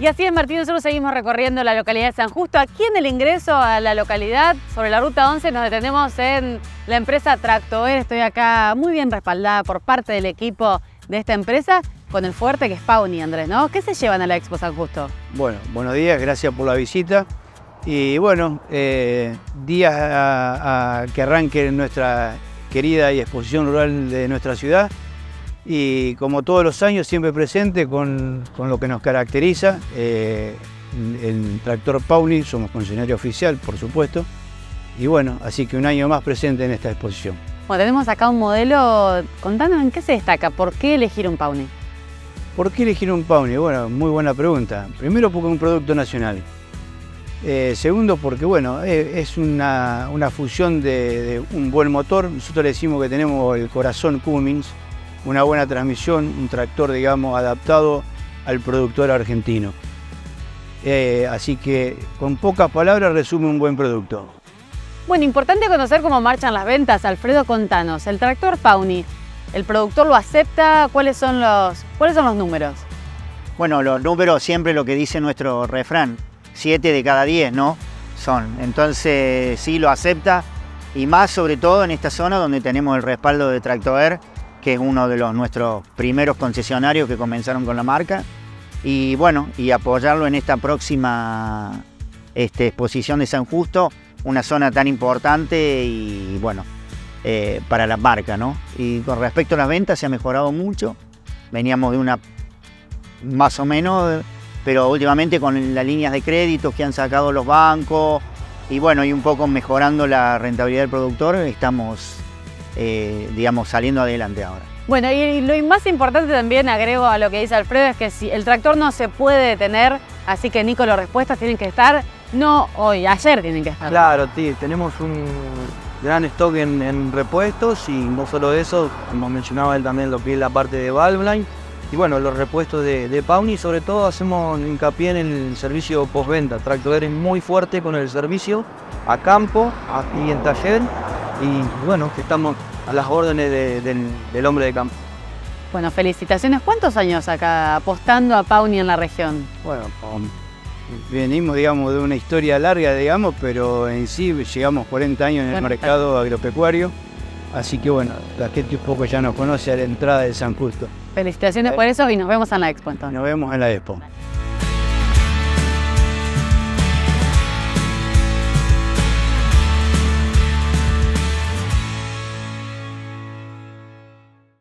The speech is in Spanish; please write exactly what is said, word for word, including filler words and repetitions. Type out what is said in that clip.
Y así es, Martín, nosotros seguimos recorriendo la localidad de San Justo. Aquí en el ingreso a la localidad, sobre la ruta once, nos detenemos en la empresa Tractover. Estoy acá muy bien respaldada por parte del equipo de esta empresa, con el fuerte que es Pawny, Andrés, ¿no? ¿Qué se llevan a la Expo San Justo? Bueno, buenos días, gracias por la visita. Y bueno, eh, días a, a que arranque nuestra querida y exposición rural de nuestra ciudad. Y como todos los años, siempre presente con, con lo que nos caracteriza. Eh, el tractor Pawny, somos concesionario oficial, por supuesto. Y bueno, así que un año más presente en esta exposición. Bueno, tenemos acá un modelo. Contanos en qué se destaca, ¿por qué elegir un Pawny? ¿Por qué elegir un Pawny? Bueno, muy buena pregunta. Primero porque es un producto nacional. Eh, segundo porque bueno, es, es una, una fusión de, de un buen motor. Nosotros le decimos que tenemos el corazón Cummins, una buena transmisión, un tractor, digamos, adaptado al productor argentino. Eh, así que, con pocas palabras, resume un buen producto. Bueno, importante conocer cómo marchan las ventas. Alfredo, contanos, el tractor Pawny, ¿el productor lo acepta? ¿Cuáles son los, cuáles son los números? Bueno, los números siempre lo que dice nuestro refrán, siete de cada diez, ¿no? Son, entonces sí lo acepta, y más sobre todo en esta zona donde tenemos el respaldo de Tractover, que es uno de los nuestros primeros concesionarios que comenzaron con la marca, y bueno, y apoyarlo en esta próxima este, exposición de San Justo, una zona tan importante y bueno, eh, para la marca, ¿no? Y con respecto a las ventas se ha mejorado mucho, veníamos de una más o menos, pero últimamente con las líneas de crédito que han sacado los bancos, y bueno, y un poco mejorando la rentabilidad del productor, estamos Eh, digamos, saliendo adelante ahora. Bueno, y lo más importante también, agrego a lo que dice Alfredo, es que si el tractor no se puede detener, así que Nico, las respuestas tienen que estar, no hoy, ayer tienen que estar. Claro, sí, tenemos un gran stock en, en repuestos, y no solo eso, como mencionaba él también, lo que es la parte de Valveline, y bueno, los repuestos de, de Pawny. Sobre todo hacemos hincapié en el servicio postventa. Tractover es muy fuerte con el servicio a campo y en taller. Y bueno, que estamos a las órdenes de, de, del hombre de campo. Bueno, felicitaciones. ¿Cuántos años acá apostando a Pawny en la región? Bueno, venimos, digamos, de una historia larga, digamos, pero en sí llegamos cuarenta años en el Perfecto. mercado agropecuario. Así que bueno, la gente un poco ya nos conoce a la entrada de San Justo. Felicitaciones por eso y nos vemos en la Expo entonces. Nos vemos en la Expo.